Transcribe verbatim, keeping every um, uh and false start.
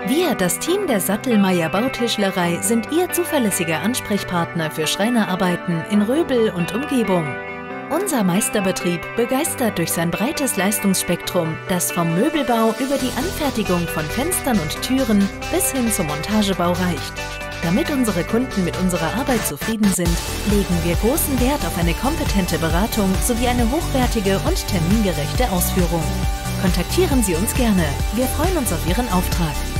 Wir, das Team der Sattelmeier Bautischlerei, sind Ihr zuverlässiger Ansprechpartner für Schreinerarbeiten in Röbel und Umgebung. Unser Meisterbetrieb begeistert durch sein breites Leistungsspektrum, das vom Möbelbau über die Anfertigung von Fenstern und Türen bis hin zum Montagebau reicht. Damit unsere Kunden mit unserer Arbeit zufrieden sind, legen wir großen Wert auf eine kompetente Beratung sowie eine hochwertige und termingerechte Ausführung. Kontaktieren Sie uns gerne. Wir freuen uns auf Ihren Auftrag.